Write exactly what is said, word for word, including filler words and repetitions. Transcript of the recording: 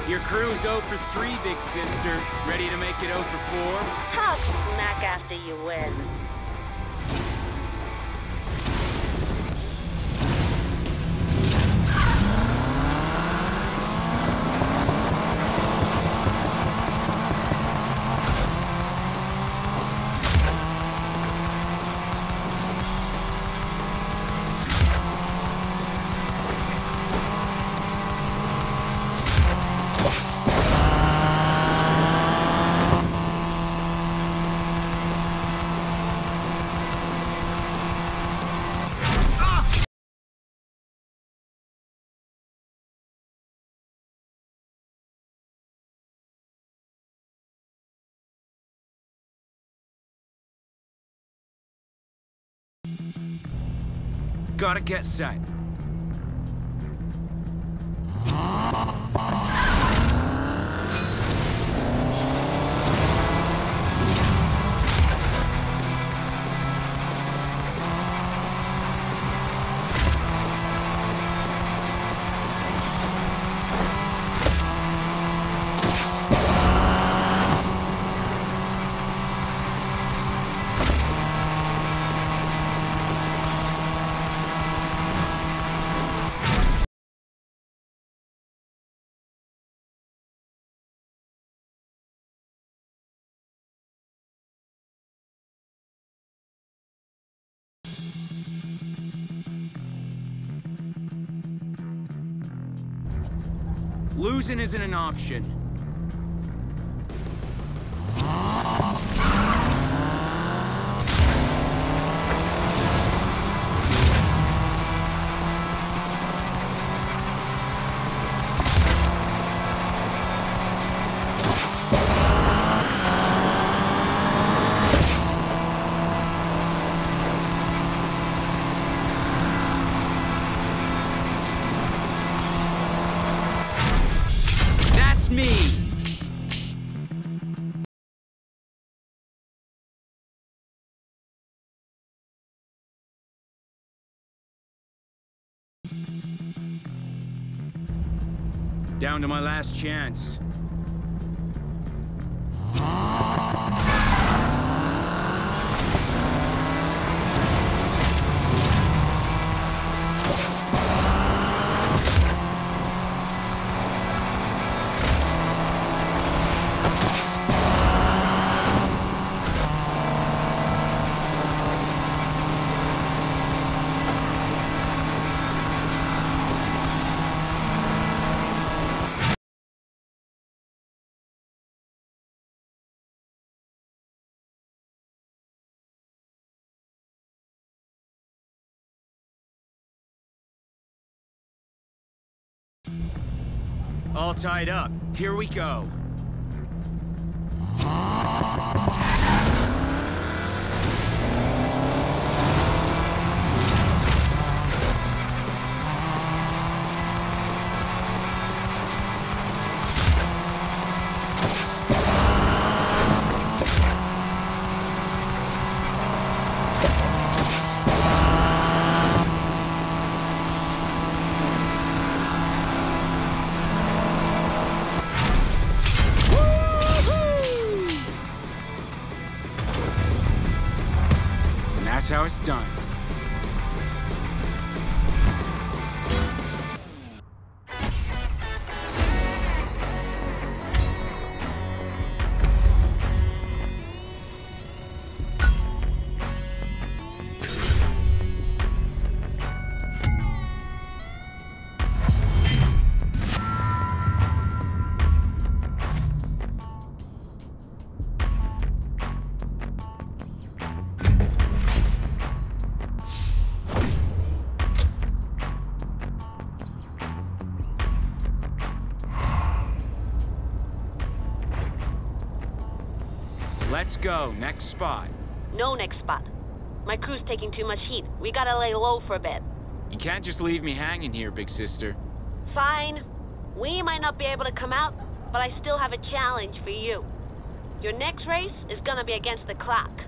Your crew's zero for three, big sister. Ready to make it zero for four? Talk smack after you win. Gotta get set. Losing isn't an option. Me. Down to my last chance. All tied up. Here we go. That's how it's done. Let's go. Next spot. No next spot. My crew's taking too much heat. We gotta lay low for a bit. You can't just leave me hanging here, big sister. Fine. We might not be able to come out, but I still have a challenge for you. Your next race is gonna be against the clock.